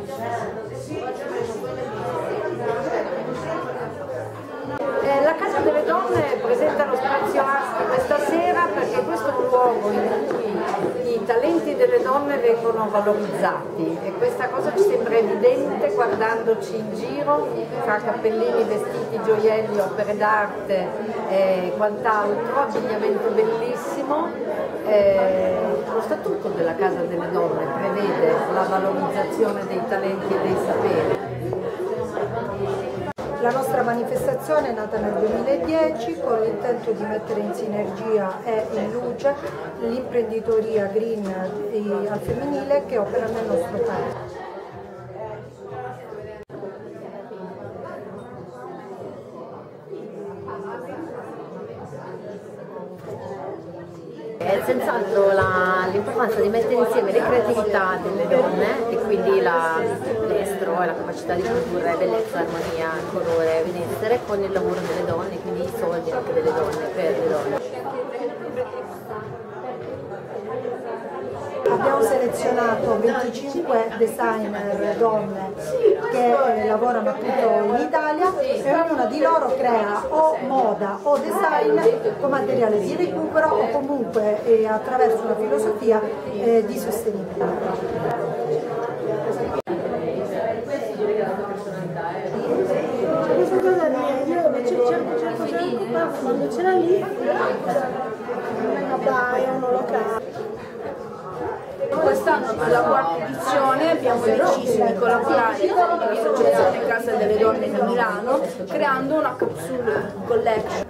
La Casa delle Donne presenta lo Spazio Asti questa sera perché questo è un luogo in cui i talenti delle donne vengono valorizzati e questa cosa ci sembra evidente guardandoci in giro, fra cappellini, vestiti, gioielli, opere d'arte e quant'altro, abbigliamento bellissimo. Lo statuto della Casa delle Donne prevede la valorizzazione dei talenti e dei saperi. La nostra manifestazione è nata nel 2010 con l'intento di mettere in sinergia e in luce l'imprenditoria green al femminile che opera nel nostro paese. È senz'altro l'importanza di mettere insieme le creatività delle donne e quindi l'estro e la capacità di produrre bellezza, armonia, colore, benessere con il lavoro delle donne, quindi i soldi anche delle donne, per le donne. Abbiamo selezionato 25 designer donne che lavorano appunto in Italia e ognuna di loro crea o moda o design con materiale di recupero o comunque attraverso una filosofia di sostenibilità. Quando c'era lì, non lo capisco. Quest'anno per la quarta edizione abbiamo deciso di collaborare con l'associazione Casa delle Donne di Milano creando una capsule collection